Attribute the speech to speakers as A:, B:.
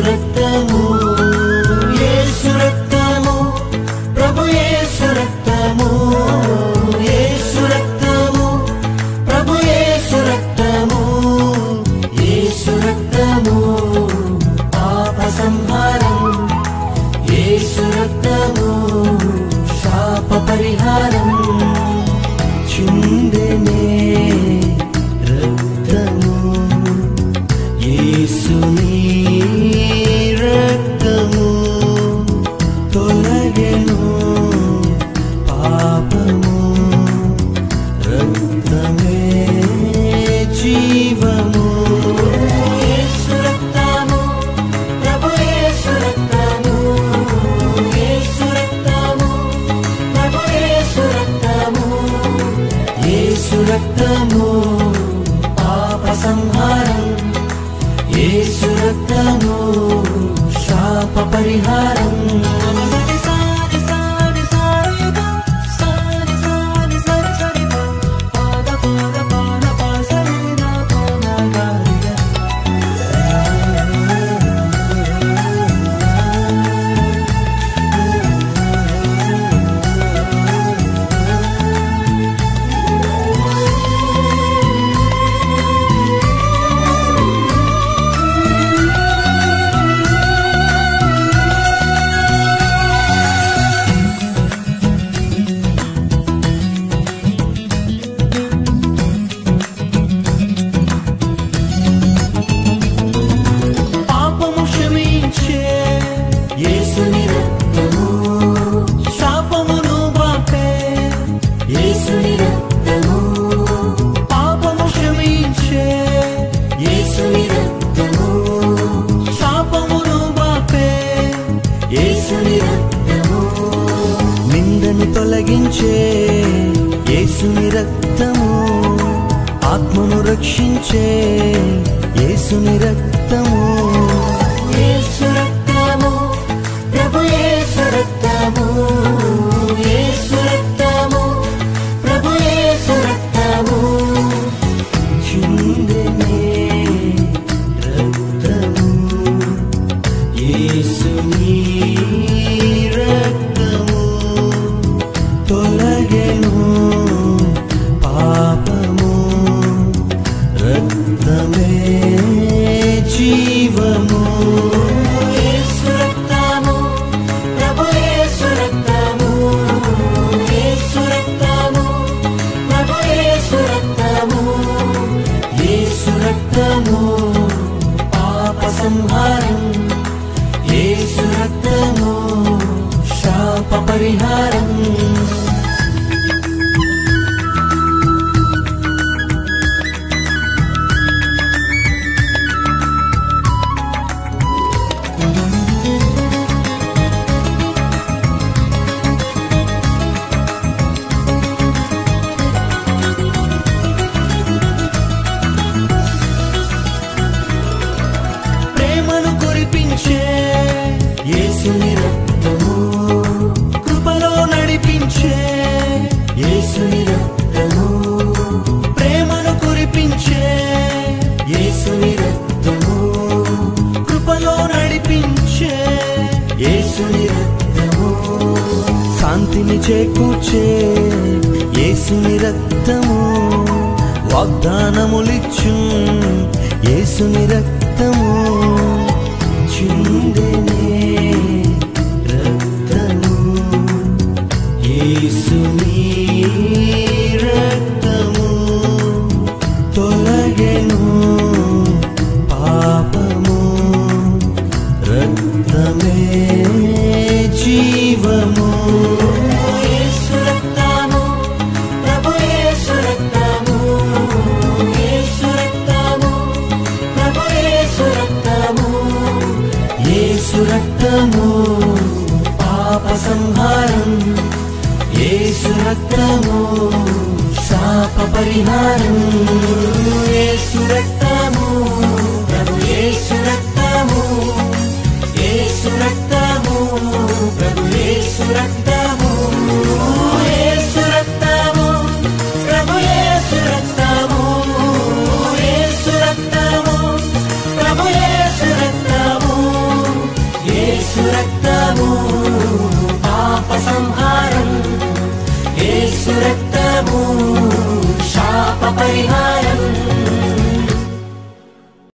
A: రక్తము, యేసు రక్తము, ప్రభు యేసు రక్తము, యేసు రక్తము, ప్రభు యేసు రక్తము, యేసు రక్తము పాప సంహారం, యేసు రక్తము శాప పరిహారం, చిందెనే రక్తము, యేసుని రక్తము తొలగెను పాపము, రక్తమే జీవము, యేసు రక్తము, ప్రభు యేసు రక్తము, యేసు రక్తము, ప్రభు యేసు రక్తము, యేసు రక్తము పాప సంహారం, యేసు రక్తము శాప పరిహారం. యేసుని రక్తము శాపమును బాపే, యేసుని రక్తము పాపము క్షమించే, యేసుని రక్తము శాపమును బాపే, యేసుని రక్తము నిందను తొలగించే, యేసుని రక్తము ఆత్మను రక్షించే, యేసుని రక్తము, యేసు రక్తము, ప్రభు యేసు రక్తము, యేసు రక్తము, ప్రభు యేసు రక్తము, చిందెనే రక్తము, యేసుని రక్తము తొలగెను పాపము, రక్తమే జీవము, యేసు రక్తము, ప్రభు యేసు రక్తము, యేసు రక్తము, ప్రభు యేసు రక్తము, యేసు రక్తము పాప సంహారం, యేసు రక్తము శాప పరిహారం. ప్రేమను కురిపించే యేసుని రక్తము, కృపలో నడిపించే యేసుని రక్తము, ప్రేమను కురిపించే యేసుని రక్తము, కృపలో నడిపించే యేసుని రక్తము, శాంతిని చేకూర్చే యేసుని రక్తము, వాగ్దానములిచ్చు యేసుని రక్తము, చిందెనే రక్తము, యేసుని రక్తము తొలగెను పాపము, రక్తమే జీవము, యేసు రక్తము, ప్రభు యేసు రక్తము, యేసు రక్తము, ప్రభు యేసు రక్తము, యేసు రక్తము పాప సంహారం, యేసు రక్తము శాప పరిహారం, యేసు రక్తము, ప్రభు యేసు రక్తము, యేసు రక్తము, ప్రభు యేసు రక్తము, యేసు రక్తము, ప్రభు యేసు రక్తము, యేసు రక్తము, ప్రభు యేసు రక్తము, రక్తము పాప సంహారం, యేసు రక్తము శాప పరిహారం.